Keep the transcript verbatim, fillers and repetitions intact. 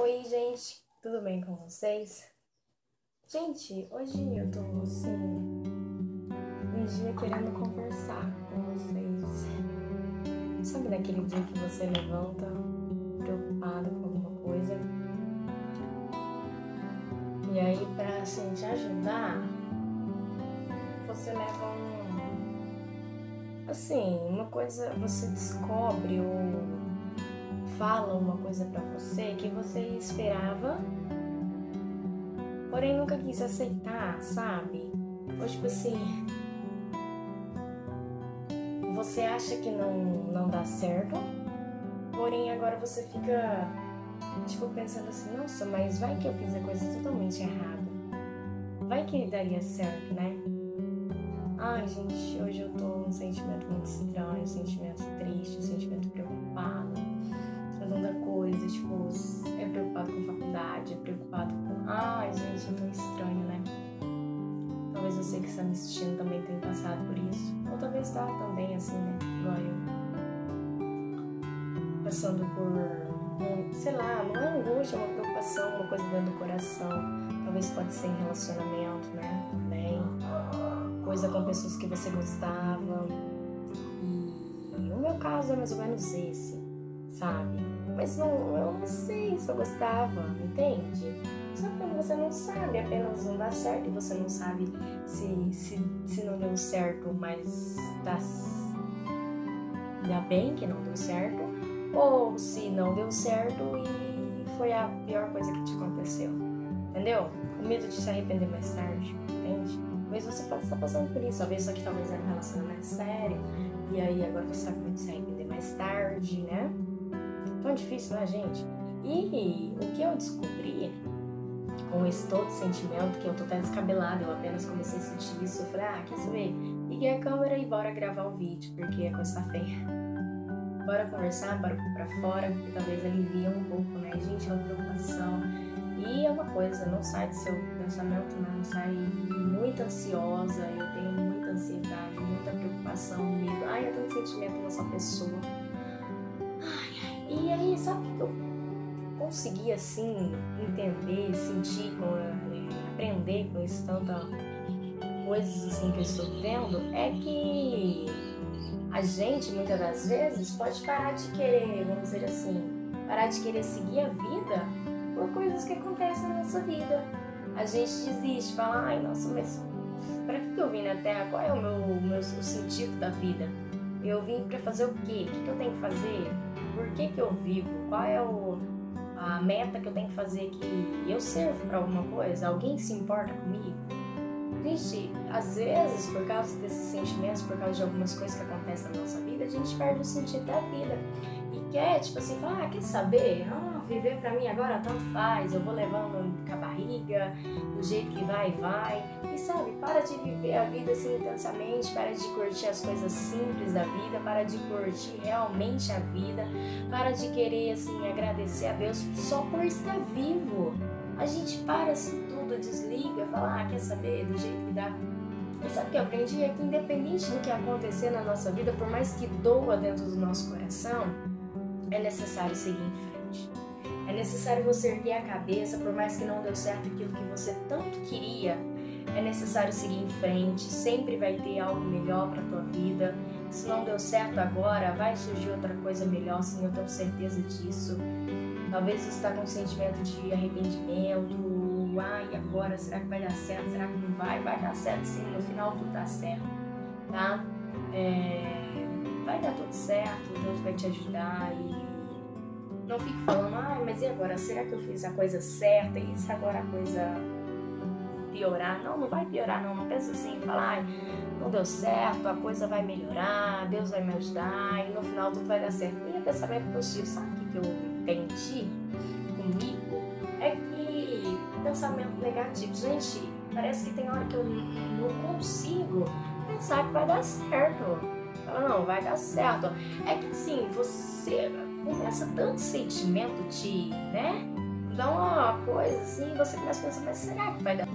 Oi, gente, tudo bem com vocês? Gente, hoje eu tô assim, um dia querendo conversar com vocês. Sabe naquele dia que você levanta preocupado com alguma coisa? E aí, pra assim, te ajudar, você leva um. Assim, uma coisa, você descobre ou fala uma coisa pra você que você esperava, porém nunca quis aceitar, sabe? Ou tipo assim, você acha que não, não dá certo, porém agora você fica, tipo, pensando assim, nossa, mas vai que eu fiz a coisa totalmente errada. Vai que daria certo, né? Ai, gente, hoje eu tô num sentimento muito estranho, um sentimento triste, um sentimento preocupado. Com tanta coisa, tipo, é preocupado com faculdade, é preocupado com... Ai, gente, é tão estranho, né? Talvez você que está me assistindo também tenha passado por isso. Ou talvez tá também assim, né? Igual eu. Passando por, um, sei lá, não é angústia, é uma preocupação, uma coisa dentro do coração. Talvez pode ser em relacionamento, né? Também. Coisa com pessoas que você gostava. E o meu caso é mais ou menos esse, sabe? Mas não, eu não sei se eu gostava, entende? Só que quando você não sabe, apenas não dá certo e você não sabe se, se, se não deu certo, mas tá, dá bem que não deu certo, ou se não deu certo e foi a pior coisa que te aconteceu, entendeu? O medo de se arrepender mais tarde, entende? Talvez você pode estar passando por isso, talvez só que talvez era um relacionamento sério, e aí agora você tá com medo de se arrepender mais tarde, né? Tão difícil, né, gente? E o que eu descobri com esse todo sentimento, que eu tô até descabelada, eu apenas comecei a sentir isso, eu falei, ah, quer saber? Liguei a câmera e bora gravar um vídeo, porque a coisa tá feia. Bora conversar, bora pôr pra fora, porque talvez alivia um pouco, né? Gente, é uma preocupação. E é uma coisa, não sai do seu pensamento, né? Não sai muito ansiosa, eu tenho muita ansiedade, muita preocupação, medo. Ai, eu tenho um sentimento nessa pessoa. E aí, sabe o que eu consegui, assim, entender, sentir, com, é, aprender com isso, tanta coisas, assim, que eu estou vendo, é que a gente, muitas das vezes, pode parar de querer, vamos dizer assim, parar de querer seguir a vida por coisas que acontecem na nossa vida. A gente desiste, fala, ai, nossa, mas para que eu vim na Terra? Qual é o meu, meu o sentido da vida? Eu vim para fazer o quê? O que, que eu tenho que fazer? Por que que eu vivo? Qual é o, a meta que eu tenho que fazer aqui? Eu servo para alguma coisa? Alguém se importa comigo? Gente, às vezes, por causa desses sentimentos, por causa de algumas coisas que acontecem na nossa vida, a gente perde o sentido da vida. E quer, tipo assim, falar, ah, quer saber? Ah, viver pra mim agora tanto faz, eu vou levando com a barriga, do jeito que vai, vai. E sabe, para de viver a vida assim intensamente, para de curtir as coisas simples da vida, para de curtir realmente a vida, para de querer, assim, agradecer a Deus só por estar vivo. A gente para assim tudo, desliga, fala, ah, quer saber, do jeito que dá. E sabe o que eu aprendi? É que independente do que acontecer na nossa vida, por mais que doa dentro do nosso coração, é necessário seguir em frente. É necessário você erguer a cabeça, por mais que não deu certo aquilo que você tanto queria, é necessário seguir em frente, sempre vai ter algo melhor para a tua vida. Se não deu certo agora, vai surgir outra coisa melhor, sim, eu tenho certeza disso. Talvez você está com um sentimento de arrependimento, ai, agora, será que vai dar certo, será que não vai? Vai dar certo sim, no final tudo dá certo, tá? É... Vai dar tudo certo, Deus vai te ajudar e não fique falando, ai, mas e agora, será que eu fiz a coisa certa e se agora a coisa piorar? Não, não vai piorar não, não pensa assim, fala, ai, não deu certo, a coisa vai melhorar, Deus vai me ajudar e no final tudo vai dar certo. E o pensamento positivo, sabe o que eu entendi comigo? É que pensamento negativo, gente, parece que tem hora que eu não consigo pensar que vai dar certo. Fala, não, vai dar certo. É que assim, você começa tanto sentimento te, né? Dá uma coisa assim, você começa a pensar, mas será que vai dar?